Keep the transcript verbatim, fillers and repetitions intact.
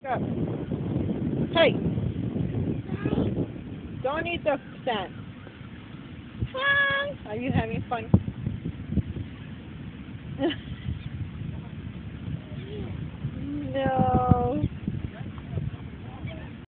Go. Hey, don't eat the sand. Hi. Are you having fun?